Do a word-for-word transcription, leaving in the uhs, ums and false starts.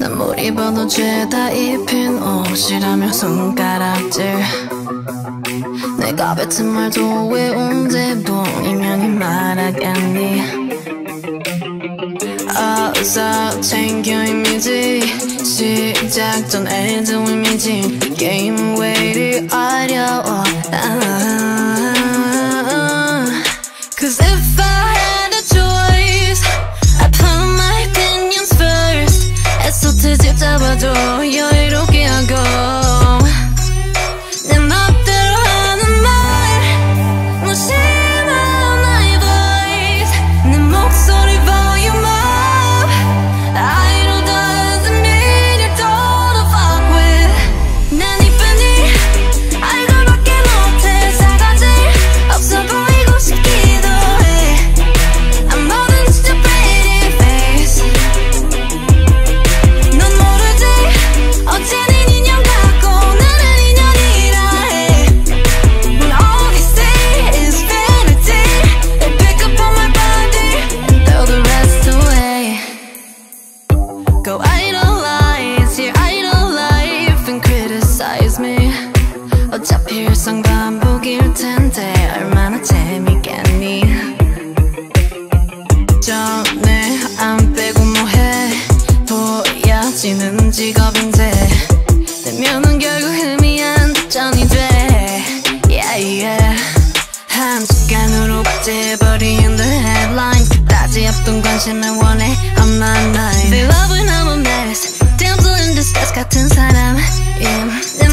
아무리 봐도 죄다 입힌 옷이라며 손가락질 내가 뱉은 말도 왜 언제 봄이면 이 말하겠니. 어서 챙겨 이미지 시작 전에 좀 이미지 게임은 왜 이리 어려워. Cause if I had a choice I'd put my opinions first 애써 트집 잡아도 여유롭게 하고 내 맘대로 하는 말 무심한 나의 voice 내 목소리 volume up I know doesn't mean you don't fuck with 난 이쁜이 얼굴밖에 못해 사가지 없어 보이고 싶기도 해 I'm more than just a pretty face 넌 모르지 어제는 인형 같고 나는 인연이라 해 When all they say is vanity They pick up on my body and throw the rest away Go idolize your idol life and criticize me 어차피 일상 반복일 텐데 얼마나 재밌겠니. 전에 안 빼고 뭐해 보여지는 직업인데 내면은 결국 희미한 답전이 돼. Yeah yeah 한 습관으로 박제해버린 the headlines 그다지 없던 관심을 원해 I'm not nice They love when I'm a mess Damsel in distress 같은 사람임 내